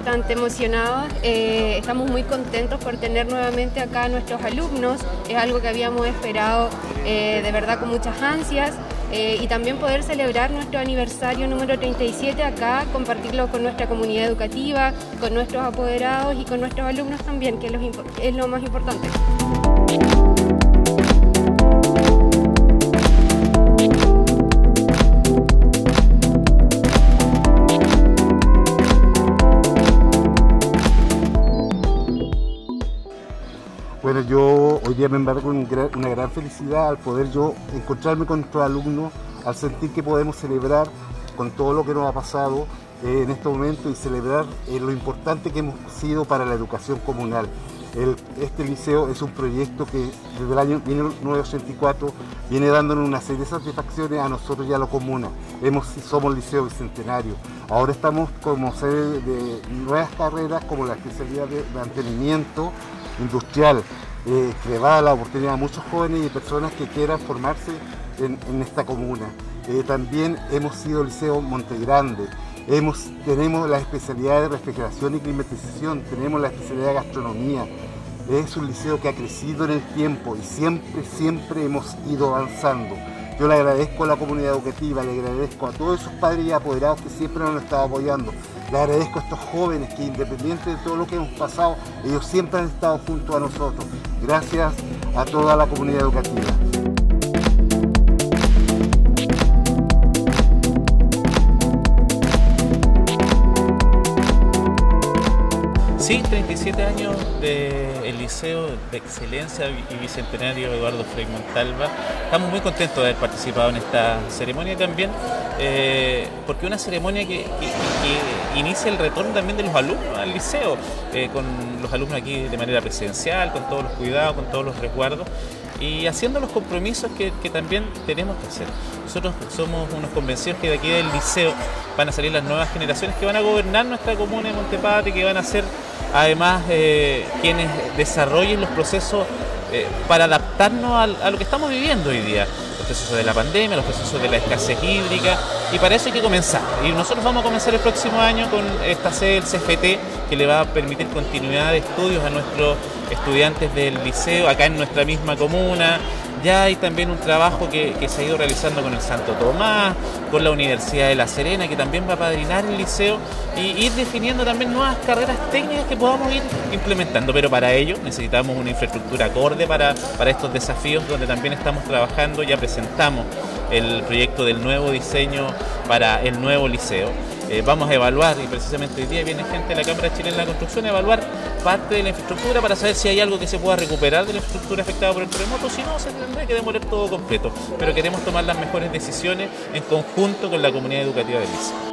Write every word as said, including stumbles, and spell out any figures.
bastante emocionados, eh, estamos muy contentos por tener nuevamente acá a nuestros alumnos, es algo que habíamos esperado eh, de verdad con muchas ansias. Eh, y también poder celebrar nuestro aniversario número treinta y siete acá, compartirlo con nuestra comunidad educativa, con nuestros apoderados y con nuestros alumnos también, que es lo, es lo más importante. Bueno, yo hoy día me embarco con una gran felicidad al poder yo encontrarme con nuestros alumnos, al sentir que podemos celebrar con todo lo que nos ha pasado eh, en este momento y celebrar eh, lo importante que hemos sido para la educación comunal. El, este liceo es un proyecto que desde el año mil novecientos ochenta y cuatro viene dándonos una serie de satisfacciones a nosotros y a la comuna. Hemos, somos liceo bicentenario. Ahora estamos como sede de nuevas carreras como la especialidad de mantenimiento industrial, eh, que va a dar la oportunidad a muchos jóvenes y personas que quieran formarse en, en esta comuna. Eh, también hemos sido Liceo Montegrande, hemos, tenemos la especialidad de refrigeración y climatización, tenemos la especialidad de gastronomía. Es un liceo que ha crecido en el tiempo y siempre, siempre hemos ido avanzando. Yo le agradezco a la comunidad educativa, le agradezco a todos esos padres y apoderados que siempre nos han estado apoyando. Le agradezco a estos jóvenes que, independiente de todo lo que hemos pasado, ellos siempre han estado junto a nosotros. Gracias a toda la comunidad educativa. Sí, treinta y siete años del Liceo de Excelencia y Bicentenario Eduardo Frei Montalva. Estamos muy contentos de haber participado en esta ceremonia también, eh, porque una ceremonia que, que, que inicia el retorno también de los alumnos al liceo, eh, con los alumnos aquí de manera presencial, con todos los cuidados, con todos los resguardos, y haciendo los compromisos que, que también tenemos que hacer. Nosotros somos unos convencidos que de aquí del liceo van a salir las nuevas generaciones que van a gobernar nuestra comuna de Montepatri, que van a ser además eh, quienes desarrollen los procesos eh, para adaptarnos a, a lo que estamos viviendo hoy día, los procesos de la pandemia, los procesos de la escasez hídrica, y para eso hay que comenzar. Y nosotros vamos a comenzar el próximo año con esta sede del C F T, que le va a permitir continuidad de estudios a nuestros estudiantes del liceo acá en nuestra misma comuna. Ya hay también un trabajo que, que se ha ido realizando con el Santo Tomás, con la Universidad de La Serena, que también va a padrinar el liceo, y ir definiendo también nuevas carreras técnicas que podamos ir implementando. Pero para ello necesitamos una infraestructura acorde para, para estos desafíos, donde también estamos trabajando. Ya presentamos el proyecto del nuevo diseño para el nuevo liceo. Eh, vamos a evaluar, y precisamente hoy día viene gente de la Cámara Chilena de la Construcción a evaluar parte de la infraestructura para saber si hay algo que se pueda recuperar de la infraestructura afectada por el terremoto. Si no, se tendrá que demoler todo completo. Pero queremos tomar las mejores decisiones en conjunto con la comunidad educativa del liceo.